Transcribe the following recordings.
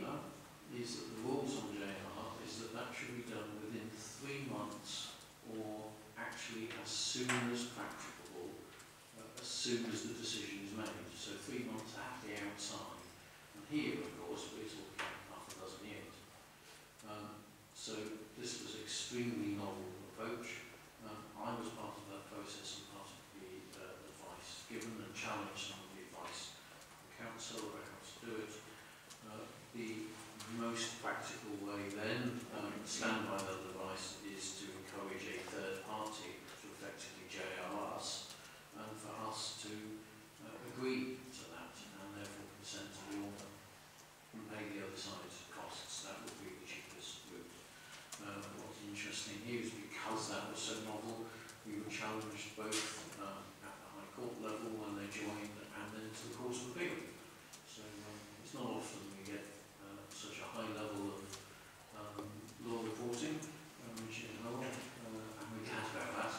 here is that the rules on JR is that that should be done within 3 months, or actually as soon as practicable, as soon as the decision is made. So 3 months at the outside. And here, of course, we're talking half a dozen years. So this was an extremely novel approach. I was part of that process and part of the advice given, and challenged some of the advice from council about how to do it. The most practical way then, stand by that advice, is to encourage a third party to effectively JR us, and for us to agree to that and therefore consent to the order and pay the other side's costs. That would be the cheapest route. What's interesting here is because that was so novel, we were challenged both at the High Court level when they joined and then to the Court of Appeal. So it's not often we get such a high level of law reporting, which is lower, and we're glad about that.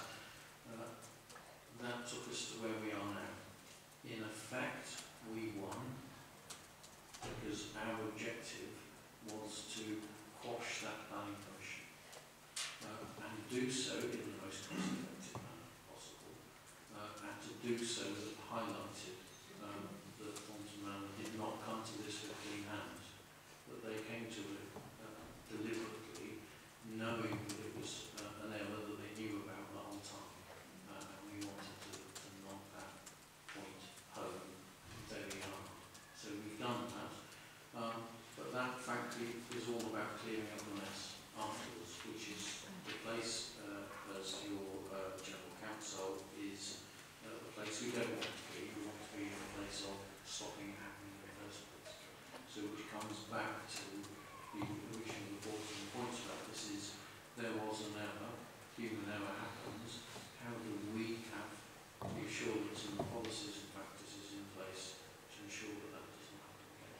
That took us to where we are now. In effect, we won because our objective was to quash that planning commission and do so in the most cost-effective manner possible, and to do so that highlighted that Thornton Manor did not come to this with clean hands, that they came to it deliberately, knowing that it was an error that they knew about the whole time, and we wanted to knock that point home very hard. So we've done that, but that frankly is all about clearing up the mess afterwards, which is the place, as your General Counsel, is the place we don't want to be. We want to be in a place of stopping it happening in the first place. So which comes back to the original reporting points about this is, there was an error, human error happens, how do we have the assurance and the policies and practices in place to ensure that that doesn't happen again?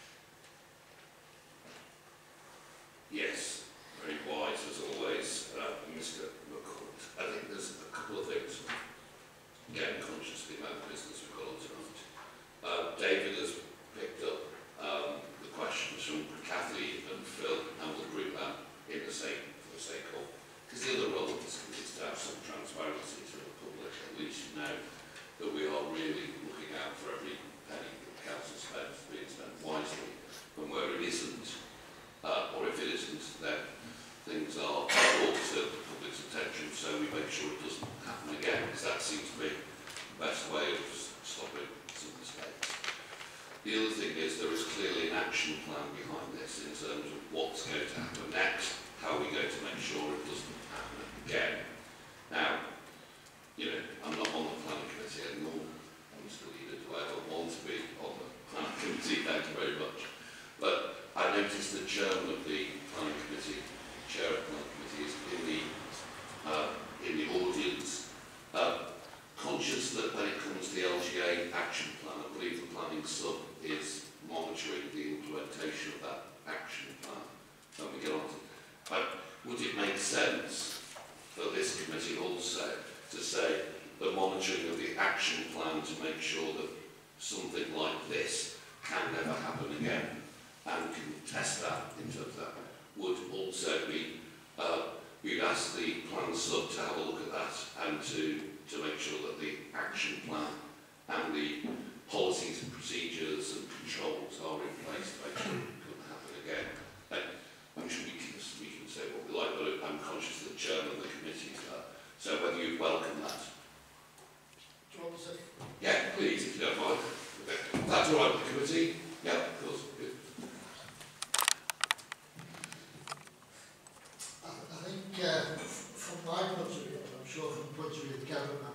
Yes, very wise as always, Mr. McCourt. I think there's a couple of things. Again, conscious of the amount of business we've got on tonight. David has picked up the questions from Kathy and Phil, and we'll group that in the same, for the sake of, because the other role of this is to have some transparency to the public, at least now that we are really looking out for every penny that the council spends being spent wisely, and where it isn't, or if it isn't, then things are brought to the public's attention, so we make sure it doesn't happen again, because that seems to be the best way of stopping some mistakes. The other thing is there is clearly an action plan behind this in terms of what's going to happen next, how we're going to make sure it doesn't happen again. Now, you know, I'm not on the planning committee anymore. Mr. Leader, do I ever want to be on the planning committee? Thank you very much. But I noticed the chairman of the planning committee, chair of the planning committee, is in the audience. Conscious that when it comes to the LGA action plan, I believe the planning sub is monitoring the implementation of that action plan. When we get on to, would it make sense for this committee also to say the monitoring of the action plan to make sure that something like this can never happen again, and can test that in terms of that, would also be, we'd ask the plan sub to have a look at that and to make sure that the action plan and the policies and procedures and controls are in place to make sure it couldn't happen again. And I'm sure we can say what we like, but I'm conscious that the chairman of the committee is there. So whether you'd welcome that. Do you want to say? Yeah, please, if you don't mind. Okay. That's all right with the committee? Yeah, of course. Good. I think from my point of view, I'm sure from the point of view of the cabinet member,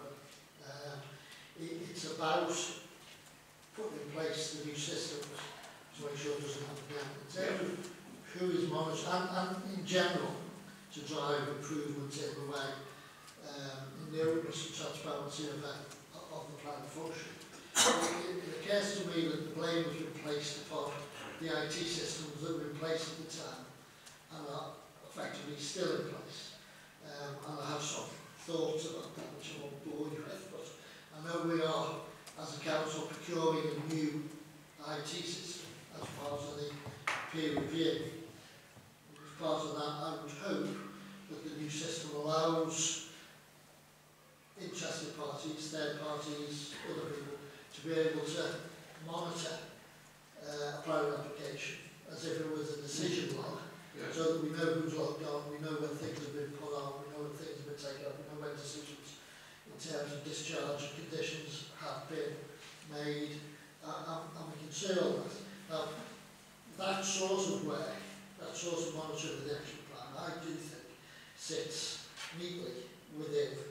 it's about putting in place the new systems to make sure it doesn't happen again. In terms of who is monitored, and in general, to drive improvement in the way, in the openness and transparency of the planning function. It occurs to me that the blame has been placed upon the IT systems that were in place at the time and are effectively still in place. And I have some thoughts about that which I won't bore you with, but I know we are, as a council, procuring a new IT system as part of the peer review. As part of that, I would hope that the new system allows interested parties, third parties, other people, to be able to monitor a planning application as if it was a decision log, so that we know who's logged on, we know when things have been put on, we know when things have been taken up, we know when decisions in terms of discharge and conditions have been made, and we can see all that. Now, that sort of work, that sort of monitoring of the action plan, I do think sits neatly within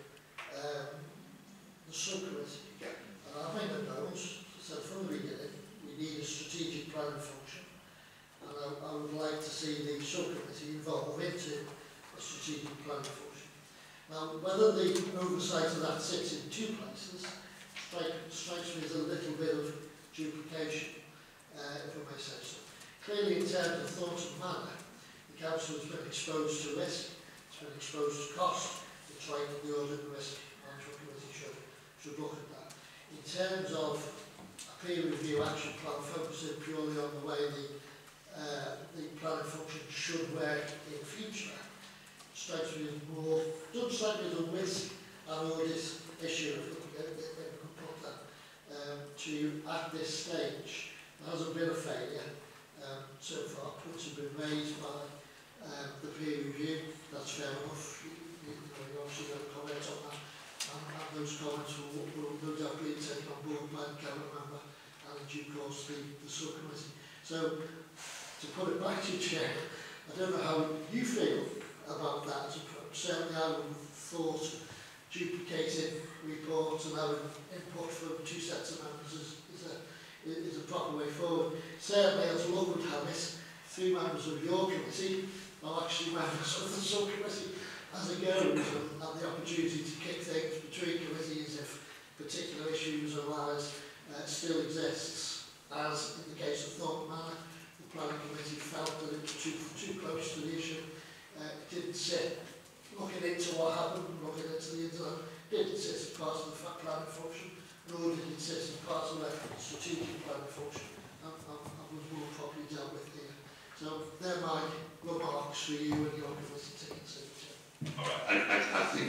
the subcommittee. And I made a note, so from the beginning, we need a strategic planning function, and I would like to see the subcommittee involved into a strategic planning function. Now, whether the oversight of that sits in two places strikes me as a little bit of duplication, if I may say so. Clearly, in terms of Thornton Manor, the council has been exposed to risk, it's been exposed to cost. It's right that the Audit and Risk Management Committee should look at that. In terms of a peer review action plan focusing purely on the way the planning function should work in future, strikes me as more, doesn't strike me as a risk and audit issue, if we can put that to at this stage. There hasn't been a failure so far. Points have been raised by the peer review. That's fair enough. You obviously got a comment on that, and those comments will no doubt be taken on board by the Cabinet member and in due course the subcommittee. So, to put it back to you, Chair, I don't know how you feel about that as approach. Certainly I would have thought duplicating reports and having input from two sets of members is a proper way forward. Certainly, as luck would have it, 3 members of your committee are actually members of the subcommittee as it goes, and have the opportunity to kick things between committees if particular issues or lies still exists. As in the case of Thornton Manor, the planning committee felt that it was too close to the issue. It didn't sit looking into what happened, looking into the internet. It didn't sit as part of the planning function, nor did it sit as part of the strategic planning function, and was more properly dealt with here. So they're my remarks for you and your committee to consider. All right, I think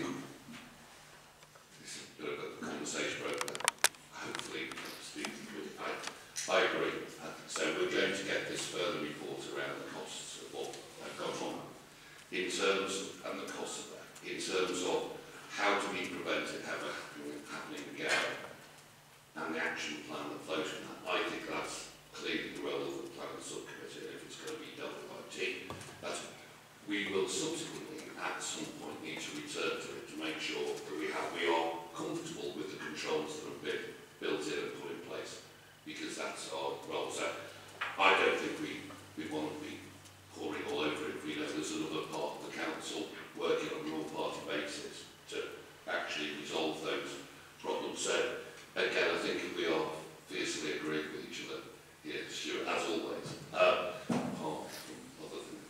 this is a bit of a conversation broker. Hopefully, speaking with I agree. So we're going to get this further report around the costs of what have gone on in terms of, and the cost of that, in terms of how do we prevent it ever happening again, and the action plan that flows from that. I think that's clearly the role of the planning subcommittee, and if it's going to be dealt with by a team, we will subsequently at some point need to return to it to make sure that we are comfortable with the controls that have been built in and put in place, because that's our role. So I don't think we want to be pouring all over it if we know there's another part of the council working on an all-party basis to actually resolve those problems. So again, I think we are fiercely agreeing with each other here, Stuart, as always. Apart from other things.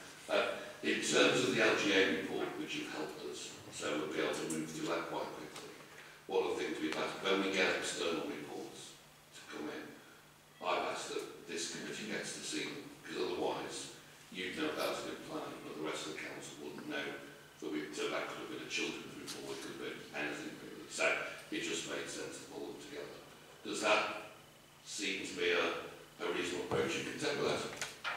In terms of the LGA report, which you've helped us, so we'll be able to move through that quite quickly. One of the things we've had, when we get external reports to come in, I've asked that this committee gets to see them, because otherwise you'd know about a good plan, but the rest of the council wouldn't know that that could have been a children's report, it could have been anything really. So it just made sense to pull them together. Does that seem to be a reasonable approach you can take with that?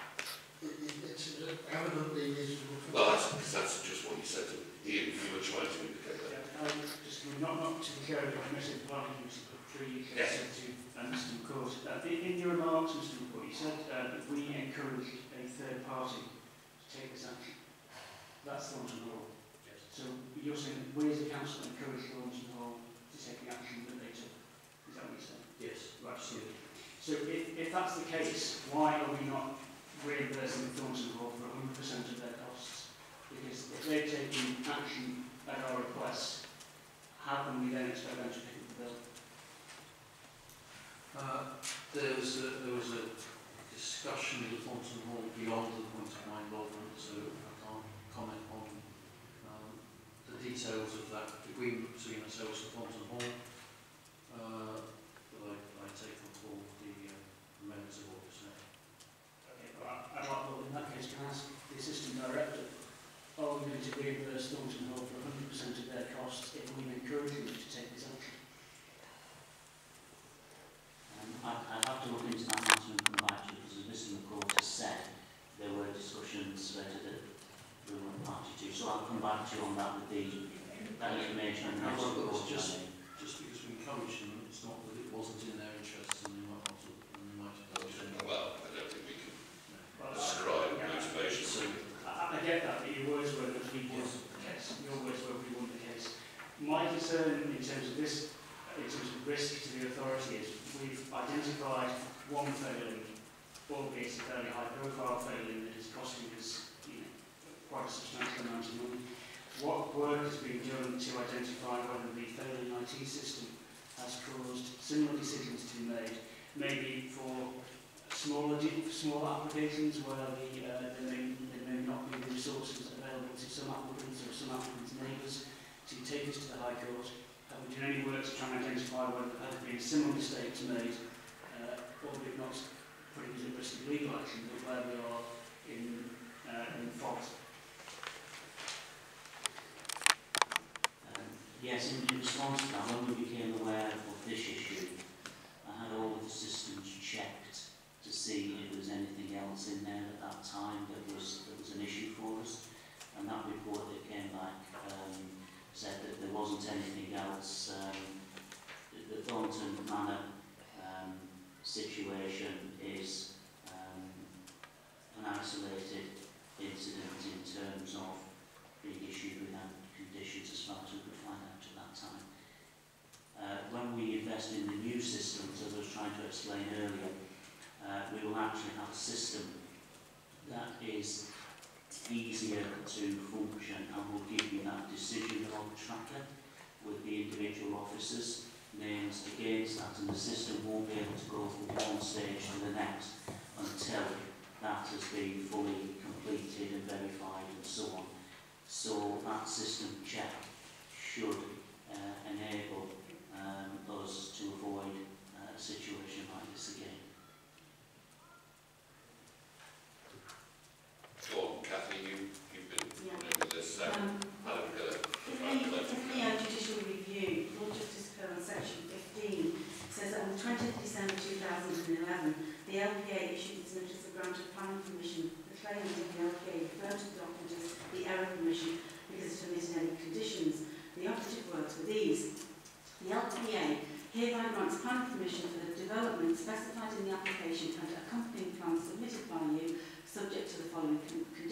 It's eminently reasonable. Well, that's just what you said to me. Ian, you were trying to indicate that. Yeah, just not to the care of the committee, the planning committee, but for you said to Mr. McCourt. In your remarks, Mr. McCourt, you said that we encouraged a third party to take this action. That's Thornton Hall. Yes. So you're saying we as a council encouraged Thornton Hall to take the action that they took. Is that what you're saying? Yes, right. Absolutely. So if that's the case, why are we not reimbursing Thornton Hall for 100% of their costs? Because if they've taken action at our request, how can we then expect them to pick up the bill? There was a discussion with Thornton Hall beyond the point of my involvement, so I can't comment on the details of that agreement between ourselves and Thornton Hall. But I take on board the members of what was said. Okay, but I come back to you on that with that information and the next However, report. just because we encouraged them, it's not that it wasn't in their interests and they might not have, and they might have done it. Well, I don't think we can Well, describe yeah, motivation. So, I get that, but your words were that we want the case. Your words were we want the case. My concern in terms of this, in terms of risk to the authority, is we've identified one failing, albeit a fairly high-profile failing that is costing us, quite a substantial amount of money. What work has been done to identify whether the failing IT system has caused similar decisions to be made, maybe for smaller applications where there may not be the resources available to some applicants or some applicants' neighbours to take us to the High Court. Have we done any work to try and identify whether there has been similar mistakes made, albeit not putting us at risk of legal action, but where we are in fault? Yes, in response to that, when we became aware of this issue, I had all of the systems checked to see if there was anything else in there at that time that was an issue for us. And that report that came back said that there wasn't anything else. The Thornton Manor situation is an isolated incident in terms of being issued without conditions as far as we could find out at that time. When we invest in the new systems, as I was trying to explain earlier, we will actually have a system that is easier to function and will give you that decision log tracker with the individual officers' names against that, and the system won't be able to go from one stage to the next until that has been fully completed and verified and so on. So that system check should enable us to avoid a situation like this again. Go on, Kathy, you've been over this. Adam, In the judicial review, Lord Justice Karl on section 15 says that on the 20th of December 2011, the LPA issued its notice of grant of planning permission. The claimant of the LPA referred to the document as the error permission because it omitted any conditions. The operative words were these: the LPA hereby grants planning permission for the development specified in the application and accompanying plans submitted by you, subject to the following conditions, :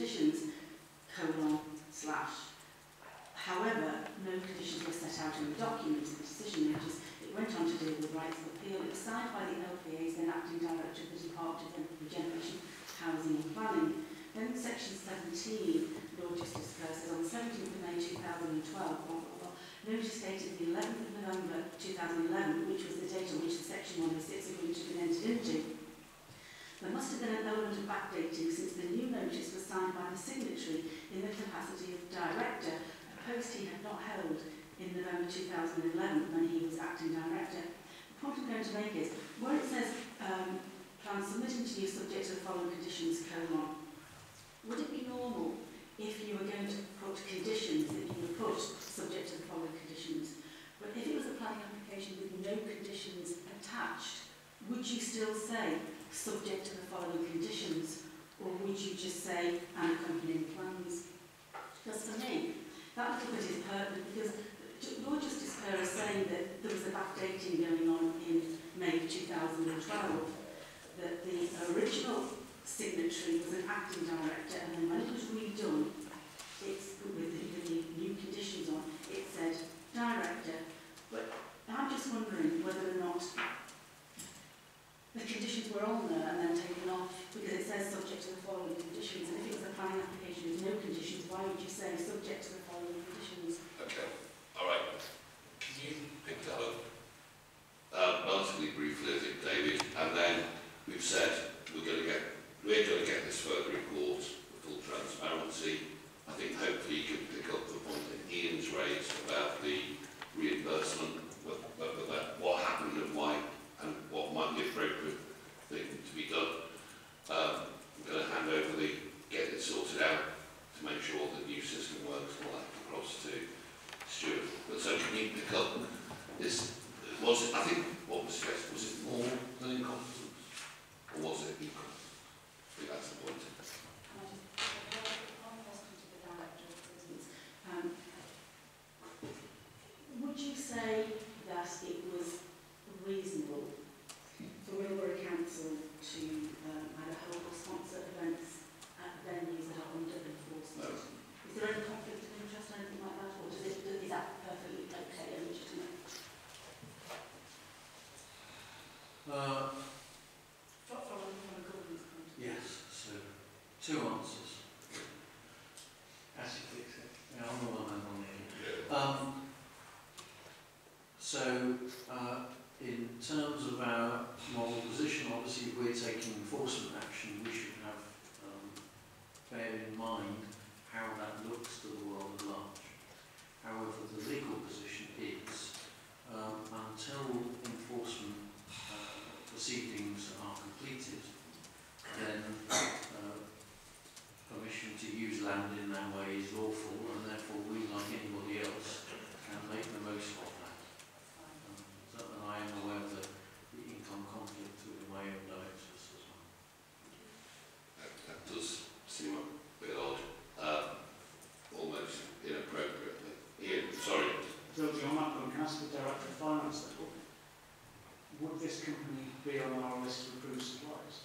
However, no conditions were set out in the document. The decision notice, it went on to deal with rights of appeal. It was signed by the LPA's then acting director of the Department of Regeneration, Housing and Planning. Then section 17, Lord Justice Karl says on the 17th of May 2012, notice dated the 11th of November 2011, which was the date on which the section 106 agreement had been entered into. There must have been an element of backdating since the new notice was signed by the signatory in the capacity of director, a post he had not held in November 2011 when he was acting director. The point I'm going to make is, where it says plans submitting to you subject to the following conditions, : would it be normal if you were going to put conditions that you would put subject to the following conditions? But if it was a planning application with no conditions attached, would you still say subject to the following conditions, or would you just say and accompanying plans? Because for me, that little bit is pertinent, because Lord Justice Karl is saying that there was a backdating going on in May 2012, that the original signatory was an acting director, and then when it was redone, it's with the new conditions on, it said director. But I'm just wondering whether or not the conditions were on there and then taken off, because it says subject to the following conditions. And if it was a planning application with no conditions, why would you say subject to the following conditions? okay, all right. Can you pick that up? Relatively briefly, I think, David, and then we've said we're going to get this further report with full transparency. I think hopefully you can pick up the point that Ian's raised about the reimbursement, what happened and why, and what might be the appropriate thing to be done. I'm going to hand over get it sorted out to make sure the new system works and all that across to Stuart. But so can you pick up this? Was it, I think, what was stressed, was it more than incompetence? Or was it incompetence? I think that's the point. Two answers. As you fix it. Yeah, I'm the one I'm on here. Yeah. In terms of our moral position, obviously if we're taking enforcement action, we should have bear in mind how that looks to the world at large. However, the legal position is until enforcement proceedings are completed, then permission to use land in that way is lawful, and therefore we, like anybody else, can make the most of that. And I am aware of the income conflict with the way of directors as well. That does seem a bit odd, almost inappropriately. Ian, sorry. Building on that point, can I ask the Director of Finance then? Would this company be on our list of approved suppliers?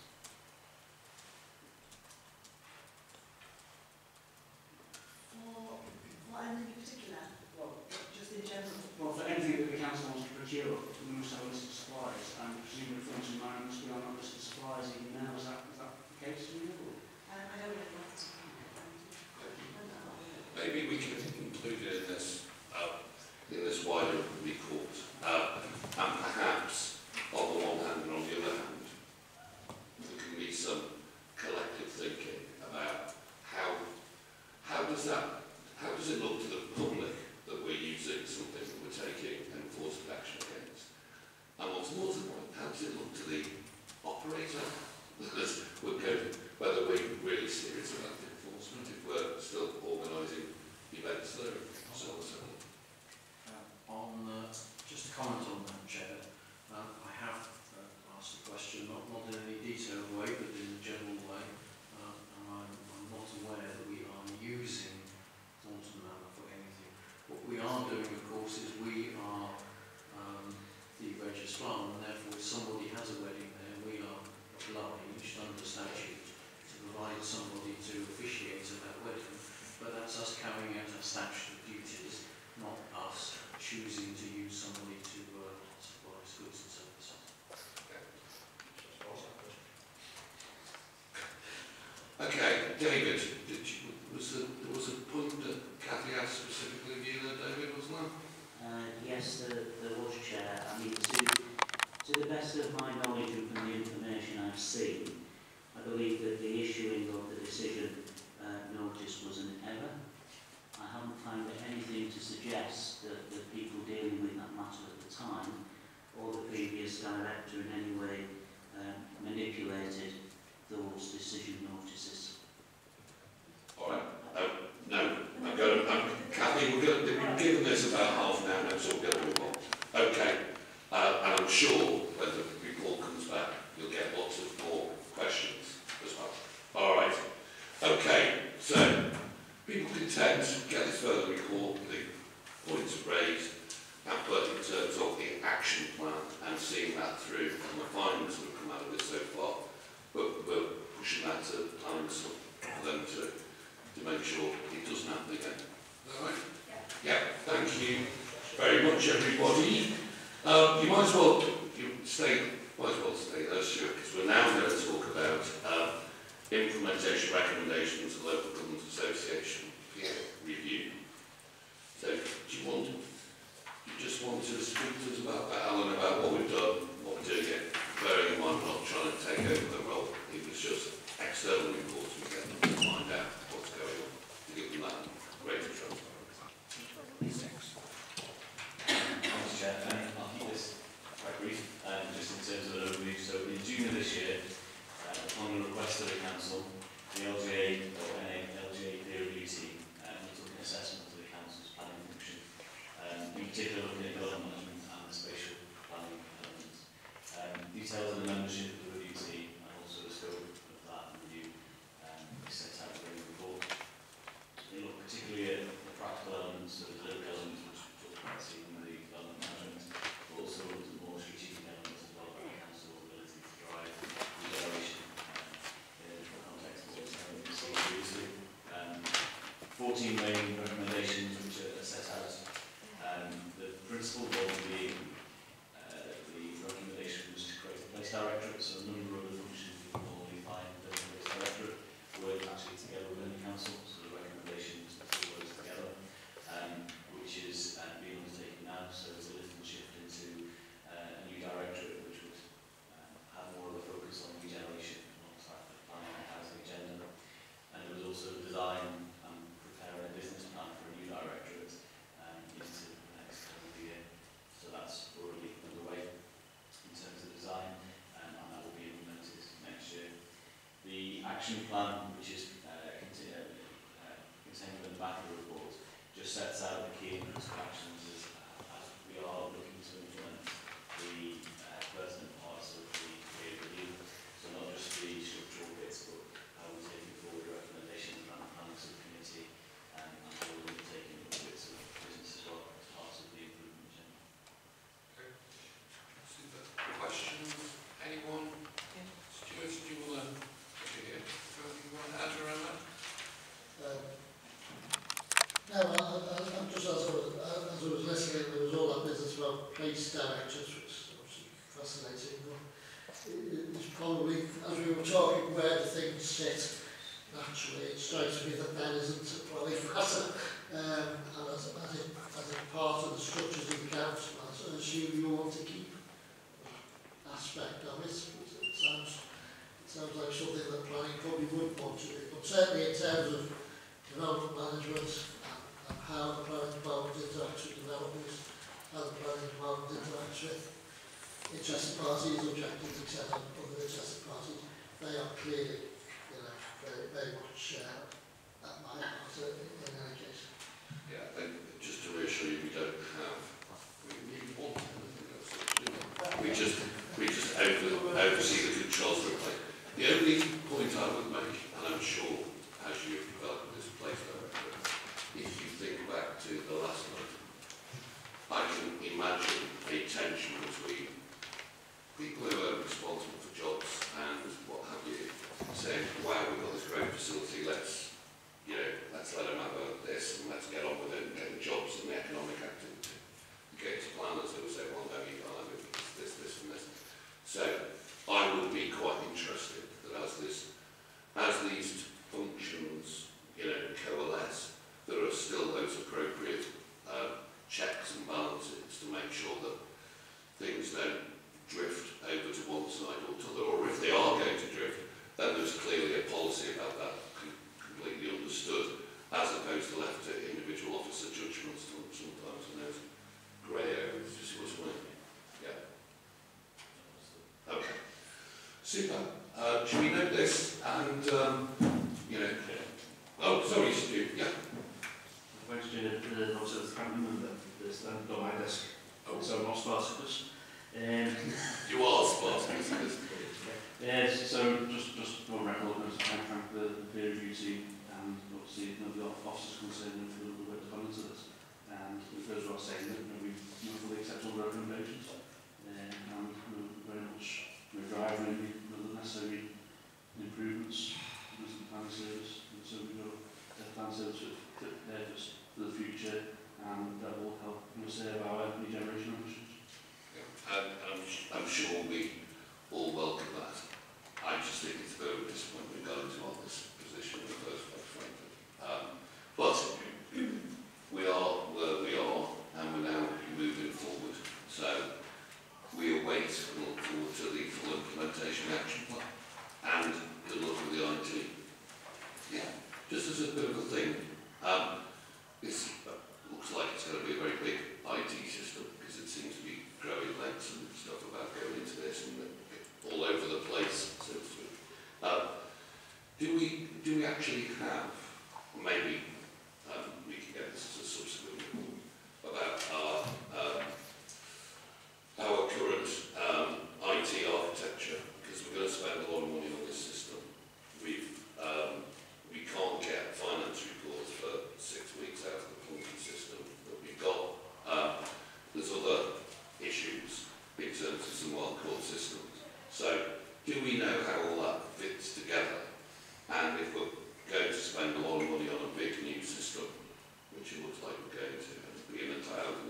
For what anything in particular? Well, Just in general? well, for anything that the council wants to procure, we must have a list of suppliers, and presumably Thornton Manor must be on that list of suppliers even now. Is that the case, do you know? I don't really want to. Maybe we can include it in this wider report, and perhaps on the one hand and on the other hand, there can be some collective thinking about how does it look to the public that we're using something that we're taking enforcement action against, and what's more to the point, how does it look to the operator that we're going, whether we're really serious about the enforcement, if we're still organising events there, and so on and so on. Just to comment on that, Chair, I have asked the question, not in any detailed way, but in a general way, and I'm not aware that we are using Thornton Manor for anything. What we are doing, of course, is we are the registrar, and therefore if somebody has a wedding there, we are obliged under statute to provide somebody to officiate at that wedding. But that's us carrying out our statutory duties, not us choosing to use somebody to supply us goods and services. Okay, David, there was a point that Cathy asked specifically of you there, David, wasn't there? Yes, there was, Chair. I mean, to the best of my knowledge and from the information I've seen, I believe that the issuing of the decision notice was an error. I haven't found anything to suggest that the people dealing with that matter at the time or the previous director in any way manipulated those decision notices. All right. Cathy, we've been given this about half an hour now, so we're going to move on. Okay. And I'm sure when the report comes back, you'll get lots of more questions as well. All right. Okay. So, people content to get this further report, the points raised, and put in terms of the action plan and seeing that through and the findings that have come out of this so far. But we're pushing that to planning for them to make sure it doesn't happen again. Is that right? Yeah. Thank you very much, everybody. You might as well stay there, Stuart, because we're now going to talk about implementation recommendations of the Local Government Association review. So, you just want to speak to us about that, Alan, about what we've done, what we're doing it, bearing in mind we're not trying to take over the role. It was just external reports we get them to find out what's going on, to give them that greater transparency. Thanks, Chair. I'll keep this quite brief, just in terms of an overview. So, in June of this year, upon the request of the Council, the LGA, or LGA peer review team, took an assessment of the Council's planning function, in particular looking at development management and the spatial planning elements. Details of the membership of the review team and also the scope of that review is set out in the report. They look particularly at the practical elements of the delivery elements, which we talked about seeing in the development management, but also looked at more strategic elements as well, about the Council's ability to drive regeneration in the context of what's going to be seen previously. 14 main recommendations which are set out. The principal one being the recommendation was to create a place directorate, so a number of the functions you would normally find within a place directorate would actually action plan, which is contained in the back of the report, just sets out the key and principal actions as we are looking to implement the pertinent parts of the review. So not just the structural bits, but how we're taking forward recommendations around the planning subcommittee and how we're undertaking the bits of business as well as part of the improvement agenda. Okay. Super. Questions? Anyone? Yeah. Stuart, do you want to add around that? No, I'm just as I was listening, there was all that business about place directors, which is obviously fascinating. It's probably, as we were talking, where do things sit naturally, it strikes me that that isn't a planning matter. And as a part of the structures of the council, I assume you want to keep that aspect of it. It sounds like something that planning probably would want to do. But certainly in terms of development management and how the planning department interacts with developers, how the planning department interacts with interested parties, objectives, etc., other interested parties, they are clearly, very, very much at my heart in any case. Yeah, and just to reassure you, we don't have, we want anything else, we just oversee the controls for a place. The only point I would make, and I'm sure as you've developed this place director, if you think back to the last night, I can imagine a tension between people who are responsible for jobs and what have you, saying, wow, we've got this great facility, let's let them have this and let's get on with it and get the jobs and the economic activity. You get to planners who will say, well, no, you can't have it, this and this. So I would be quite interested that as these functions, coalesce, there are still those appropriate checks and balances to make sure that things don't drift over to one side or to the other, or if they are going to drift, then there's clearly a policy about that completely understood, as opposed to left to individual officer judgments sometimes in those grey areas. You see what's going on? Yeah. Okay. Super. Should we note this? And, oh, sorry, Stu. Yeah. The question also the family member that's standing on my desk. Oh. So I'm not Spartacus. You are Spartacus. Yes, so just on record, I thank the peer review team and obviously the officers concerned for the work gone into this. And it goes without saying that we fully accept all the recommendations and we're very much driving the necessary improvements in the plan service. And so we've got a plan service for the future and that will help serve our new generation ambitions. And I'm sure we all welcome that. I just think it's a bit of a disappointment going to on this position in the first place, frankly. But we are where we are, and we're now moving forward. So we await and look forward to the full implementation action plan. And good luck with the IT. Yeah, just as a bit of a thing, this looks like it's going to be a very big IT system because it seems to be growing lengths and stuff about going into this and all over the place, so to speak. Do we actually have, maybe we can get this as a subsequent report, about our current IT architecture, because we're going to spend a lot of money on this system. We can't get finance reports for 6 weeks out of the clunky system that we've got. There's other issues in terms of some wild-caught systems. So, do we know how all that fits together? And if we're going to spend a lot of money on a big new system, which it looks like we're going to, and be in a town,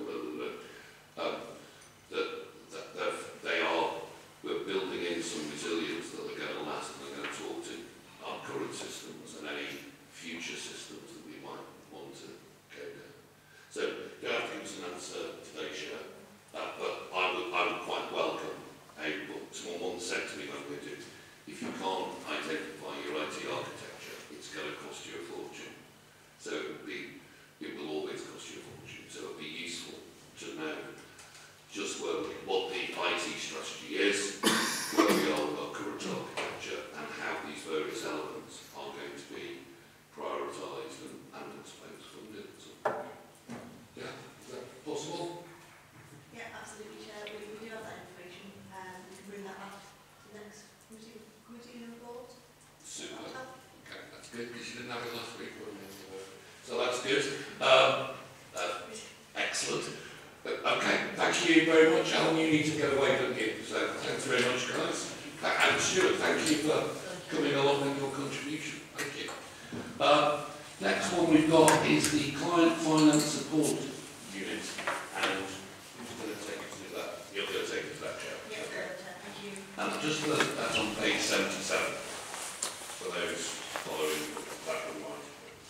we're building in some resilience that they're going to last and they're going to talk to our current systems and any future systems that we might want to go down. So, you don't have to give us an answer today, Chair, but I would quite welcome someone once said to me when we do, if you can't identify your IT architecture, it's going to cost you a fortune. So it will always cost you a fortune. So it would be useful because you didn't have it last week, wasn't it? So that's good. Excellent. Okay, thank you very much. Alan, you need to get away, don't you? So thanks very much, guys. And Stuart, thank you for coming along with your contribution. Thank you. Next one we've got is the Client Finance Support Unit. And who's going to take us to that? You're going to take us to that, Chair. Yes, okay. thank you. And just that's on page 77 for those following that online.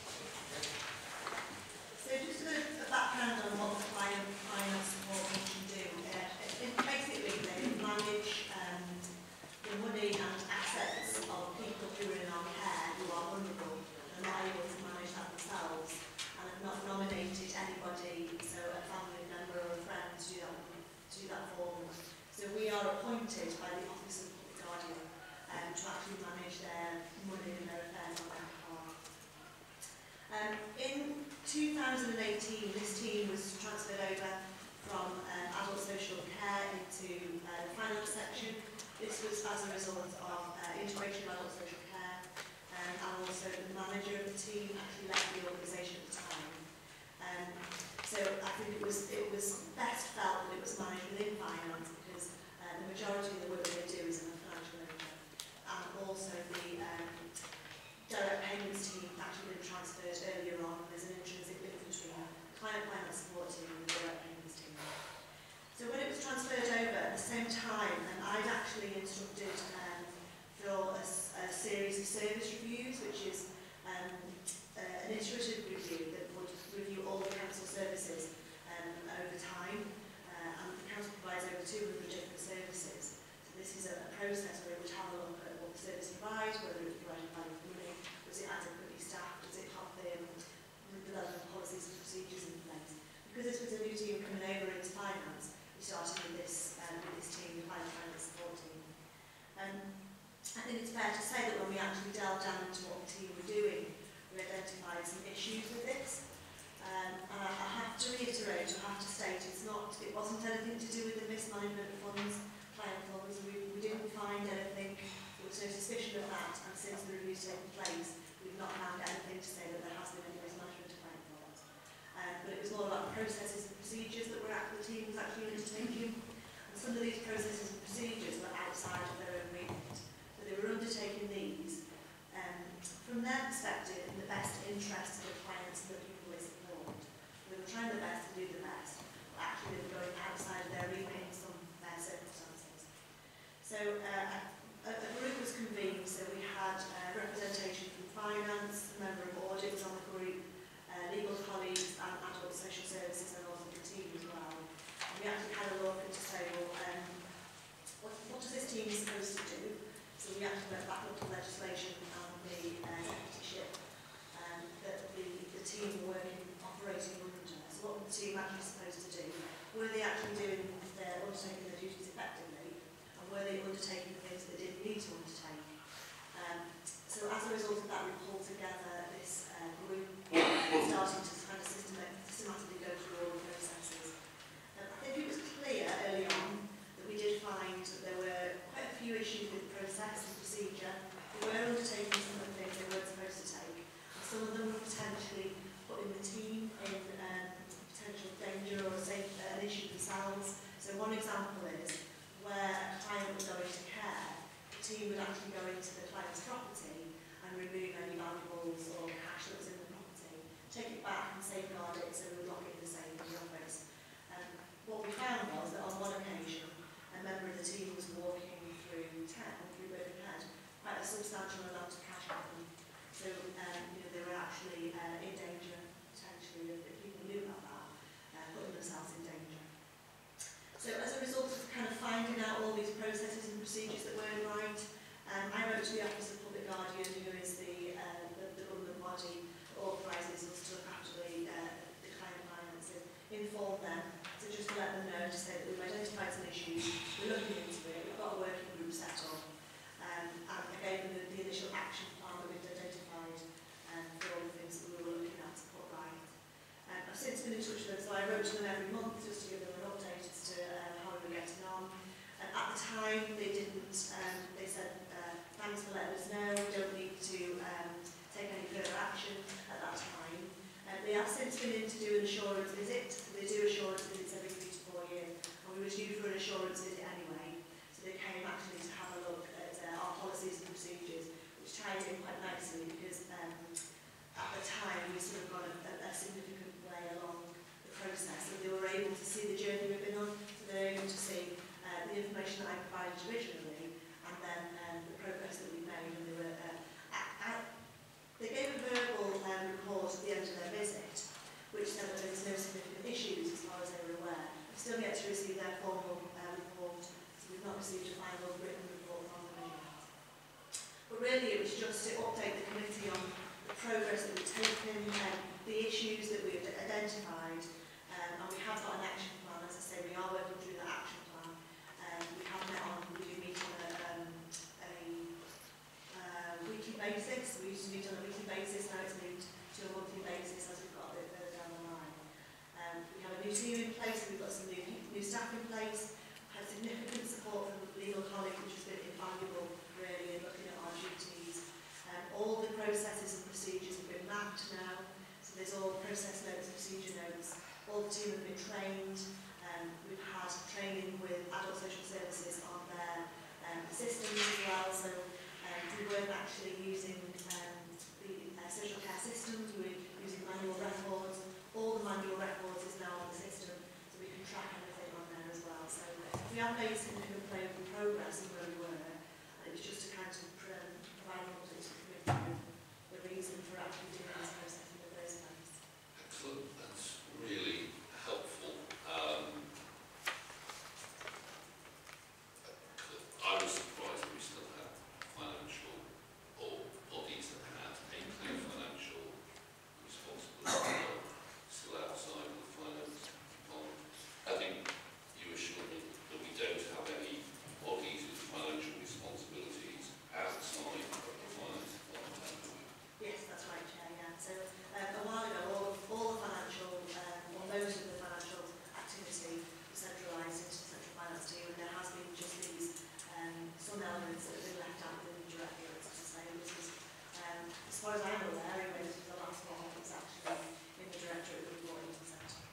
So just a background on what the Client Finance Support Function do. Basically, they manage the money and assets of people who are in our care who are vulnerable and not able to manage that themselves and have not nominated anybody, so a family member or a friend, to do that for them. So we are appointed by the Office of the Public Guardian to actually manage their money and their affairs on their behalf. In 2018, this team was transferred over from adult social care into the finance section. This was as a result of integration of adult social care, and also the manager of the team actually left the organisation at the time. So I think it was best felt that it was managed within finance, because the majority of the work they do is in the financial area, and also the direct payments team actually been transferred earlier on. There's an intrinsic link between the client finance support team and the direct payments team. So when it was transferred over at the same time, and I'd actually instructed for a series of service reviews, which is an iterative review that would review all the council services over time, and the council provides over 200 different services. So this is a process where it would have a look at what the service provides, whether it was provided by the money, was it adequately staffed, does it have the relevant policies and procedures in place. Because this was a new team coming over into finance, we started with this team, the finance support team. I think it's fair to say that when we actually delved down into what the team were doing, we identified some issues with this. And I have to reiterate, I have to state, it wasn't anything to do with the mismanagement of funds, client funds. We didn't find anything, there was no suspicion of that, and since the review's taken place, we've not found anything to say that there has been any mismanagement of client funds. But it was more about the processes and procedures that the team was actually undertaking. And some of these processes and procedures were outside of their own remit. So they were undertaking these from their perspective in the best interest of the clients and the people they support. They were trying their best to do the best, but actually they were going outside of their remit in some circumstances. So a group was convened, so we had representation from finance, a member of Audit was on the group, legal colleagues and adult social services, and also the team as well. And we actually had a look and to say, well, what does this team supposed to do? So we actually went back up to legislation and the deputyship that the team were operating under. So what were the team actually supposed to do? Were they actually undertaking their duties effectively? And were they undertaking things that they didn't need to undertake? So as a result of that, we pulled together this group starting to kind of systematically go through all the processes. I think it was clear early on that we did find that there were quite a few issues with the process and procedure. They were undertaking some of the things they weren't supposed to take. And some of them were potentially putting the team in potential danger or an issue themselves. So one example is where a client would go into care, the team would actually go into the client's property and remove any valuables or cash that was in the property, take it back and safeguard it, so we would lock it in the safe in the office. What we found was that on one occasion, a member of the team was walking through town, through Birkenhead, quite a substantial amount of cash on them. So they were actually in danger, potentially, if people knew about that, putting themselves in danger. So as a result of kind of finding out all these processes and procedures that weren't right, I wrote to the Office of Public Guardian, who is the government body that authorises us to look after the client finances, inform them, so just to let them know, to say that we've identified some issues, we're looking into it, we've got a working group set up, and I gave them the initial action plan that we'd identified for all the things that we were looking at to put right. I've since been in touch with them, so I wrote to them every month just to give them an update as to how we were getting on. At the time, they didn't, they said, thanks for letting us know, we don't need to take any been in to do an assurance visit. So they do assurance visits every 3 to 4 years, and we were due for an assurance visit anyway. So they came actually to have a look at our policies and procedures, which tied in quite nicely because at the time we sort of got a significant way along the process, and they were able to see the journey we've been on. So they're able to see the information that I provided originally, and then the progress that we've made. And they were they gave a verbal report at the end of their visit, which said that there was no significant issues as far as they were aware. We've still yet to receive their formal report, so we've not received a final written report from them yet. But really it was just to update the committee on the progress that we've taken, the issues that we've identified, and we have got an action plan. As I say, we are working through that action plan. We have met on, we do meet on a weekly basis. We used to meet on a weekly basis, now it's moved to a monthly basis as we've got a bit further down the line. We have a new team in place, we've got some new staff in place. We've had significant support from the legal colleague, which has been invaluable really in looking at our duties. All the processes and procedures have been mapped now, so there's all process notes, procedure notes. All the team have been trained. We've had training with adult social services on their systems as well, so we weren't actually using the social care systems, we were using manual records. All the manual records is now on the system, so we can track everything on there as well. So we have made significant progress in where we were, and it was just to kind of provide an update to the committee with the reason for actually doing this process in the first place. Excellent, that's really helpful. I was surprised that we still had financial or bodies that had a clear financial responsibility still outside of the finance department. I think you assured me that we don't have any bodies with financial responsibilities outside of the finance department, have we? Yes, that's right, Chair, yeah. So a while ago, all the financial, or most of the financial activity was centralised into the central finance team, and there has been just these some elements that have been left out within the directorates, as I say. This is, as far as I'm aware, anyway, this was the last one that was actually in the directorate that we brought into the centre.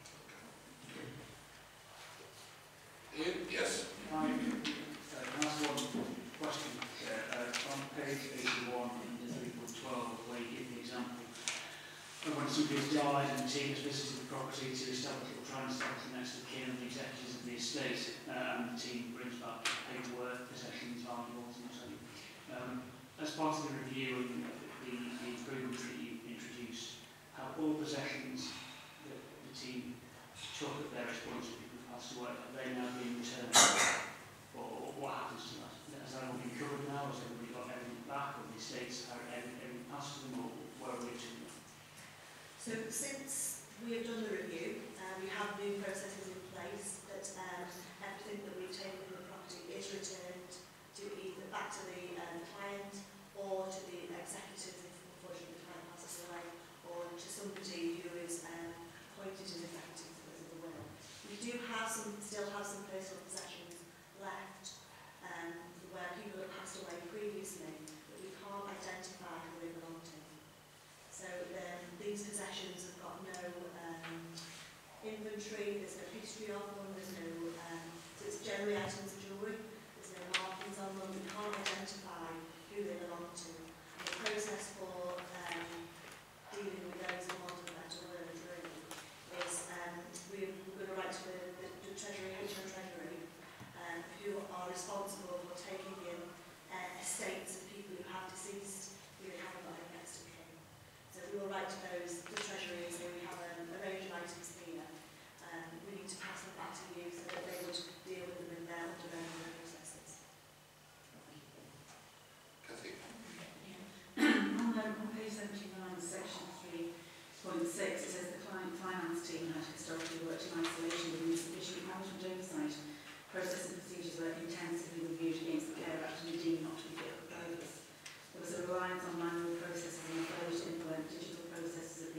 Ian, yes? Can I ask one question? On page 81 in the 3.12, where you give the example of when somebody has died and the team has visited the property to establish or try and establish the next of kin and the executors of the estate, and the team brings back paperwork, possessions, valuables, and so on. As part of the review and the improvements that you introduced, have all possessions that the team took at their response to people who passed away, have they now been returned? Or what happens to that? Has that all been covered now? Has everybody got everything back? Or the estates, have everything passed to them? Or where are we to? So since we have done the review, we have new processes in place that everything that we've taken from the property is returned to either back to the client or to the executors if unfortunately the client passes away, or to somebody who is appointed as executive because of the will. We do have still have some personal possessions left where people have passed away previously, but we can't identify who they belong to. So these possessions have got no inventory, there's no history of them, there's no, so it's generally items of jewellery, there's no markings on them, we can't identify who they belong to. And the process for dealing with those, in want of a better word really, is we're going to write to the Treasury, HM Treasury, who are responsible for taking in estates of people who have deceased, who haven't got any next of kin. So we will write to those, the Treasury, and say we have a range of items here. We need to pass them back to you so that they would deal with them in their own processes. Cathy? On page 79, section 3.6, it says the client finance team had historically worked in isolation with insufficient management oversight. Process and procedures were intensively reviewed against the Care Act and deemed not to be fit for purpose. There was a reliance on manual processes and a failure to implement digital processes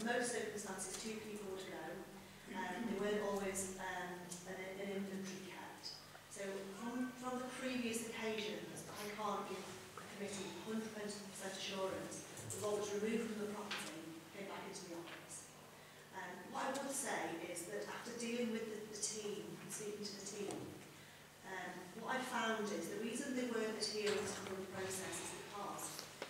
most circumstances, 2 people would go. They weren't always an inventory kept. So from the previous occasions, I can't give the committee 100% assurance that what was removed from the property came back into the office. What I would say is that after dealing with the team, and speaking to the team, what I found is the reason they weren't adhering to the process is because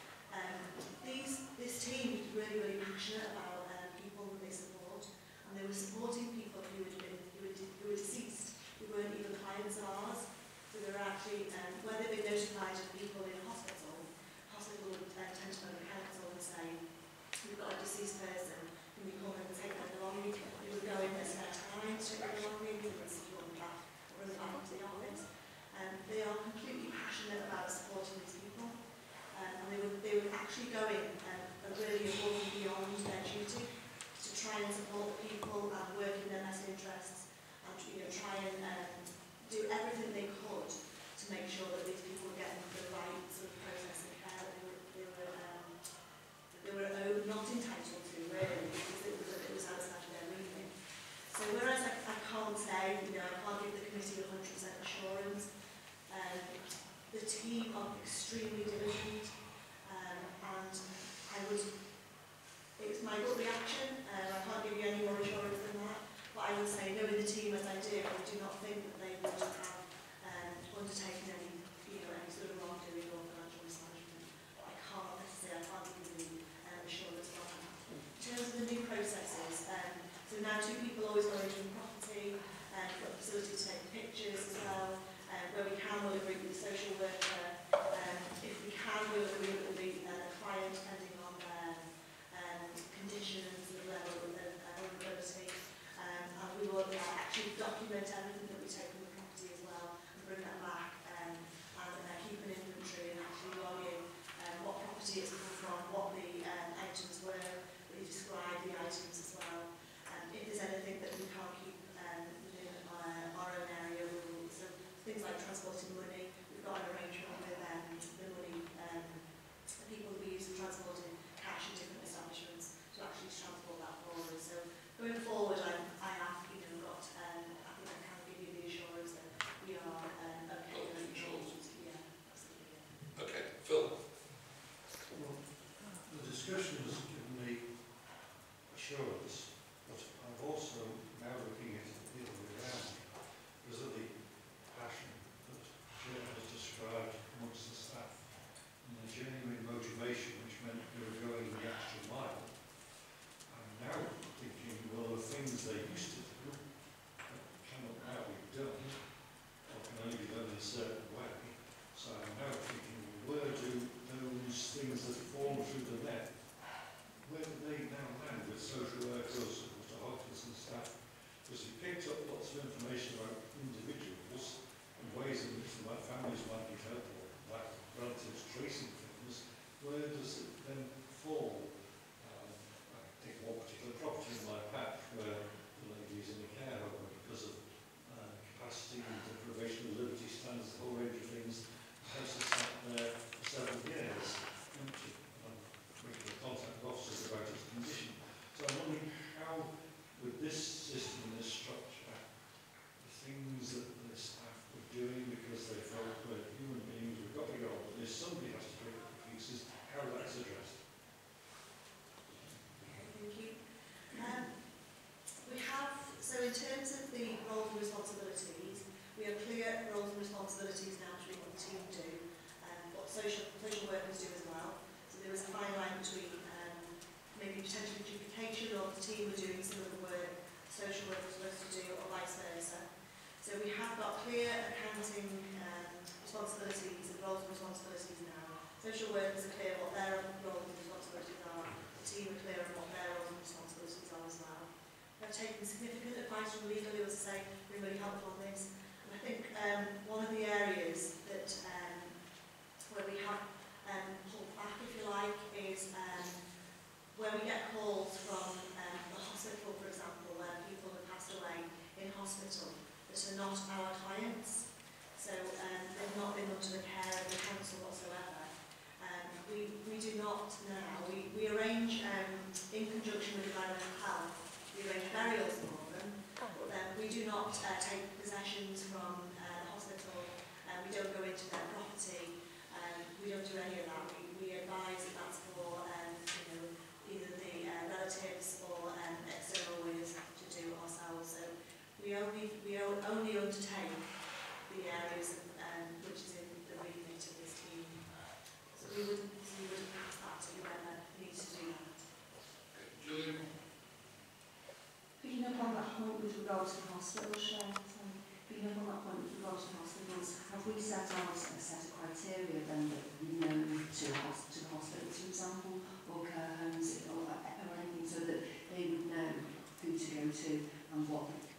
this team was really, really passionate about people that they support, and they were supporting people who were deceased, who weren't even clients of ours. So they were actually, whether they notified of people in hospital would tend to go to the council and say, we've got a deceased person, can we come and take their belongings? They would go in their spare time to take their belongings and secure them back, or bring them back to the office. They are completely passionate about supporting these people, and they would actually go in really above and beyond their duty to try and support people and work in their best interests, and try and do everything they could to make sure that these people were getting the right sort of process and care that they were not entitled to, really, because it was outside of their remit. So whereas I can't say, I can't give the committee 100% assurance, the team are extremely diligent, and I would, it's my gut reaction, I can't give you any more assurance than that, but I would say, knowing the team as I do not think that they would have undertaken any sort of wrongdoing or financial mismanagement. I can't necessarily, I can't give you assurance on that. In terms of the new processes, so now 2 people always go into a property, we've got a facility to take pictures as well. Where we can, we'll agree with the social worker. If we can, we'll agree with the client, depending on their conditions and the level of vulnerability. And we will actually document everything that we take from the property as well, and bring that back, and keep an inventory and actually log in what property it's come from, what the items were. We describe the items as well. If there's anything that we can't keep within our own area, we will. So things like transporting money, we've got an arrangement with the money, the people that we use for transporting cash in different establishments to actually transport that forward. So going forward, I have got, I think I can give you the assurance that we are okay with control. Yeah, absolutely. Yeah. Okay, Phil. Well, the discussion has given me assurance, but I'm also now looking at it the other way around because of the passion that Chair has described amongst the staff and the genuine motivation which meant they were going the extra mile. I'm now thinking, well, the things they used to do that cannot now be done or can only be done in a certain way. So I'm now thinking, where do those things that fall through the net, where do they now land with social workers, Mr. Hodson and staff? Because we picked up lots of information about individuals and ways in which the families might be helped or like relatives tracing things. Where does it then fall? I think one particular property in my patch where the lady is in a care home because of capacity and deprivation of liberty standards, the whole range of things. The house has sat there for several years, empty. I'm making contact with officers about its condition. So I'm wondering how, with this system and this structure, the things that the staff were doing because they felt we're human beings, we've got to go on with this, somebody has to pick up the pieces, how that's addressed. Thank you. We have, so in terms of the roles and responsibilities, we have clear roles and responsibilities now between what the team do and what social workers do as well. So there was a fine line between maybe potentially duplication, or the team were doing some of the work social workers were supposed to do, or vice versa. So we have got clear accounting responsibilities and roles and responsibilities now. Social workers are clear what their roles and responsibilities are. The team are clear on what their roles and responsibilities are as well. I've taken significant advice from legal who was saying we're really helpful on this. And I think one of the areas that where we have pulled back, if you like, is where we get calls from the hospital, for example, where people have passed away in hospital that are not our clients. So they've not been under the care of the council whatsoever. We do not now. We arrange in conjunction with the we arrange burials for them, but then we do not take possessions from the hospital, we don't go into their property, we don't do any of that. We advise that that's for you know, either the relatives or external lawyers to do ourselves. So we only undertake the areas which is in the remit of this team. So we wouldn't pass that to whoever needs to do that. Gillian? Picking up on that point with regard to the hospital, picking up on that point with regard to the hospitals, have we set out a set of criteria then that we know to the hospitals, for example, or care homes or anything, so that they would know who to go to and what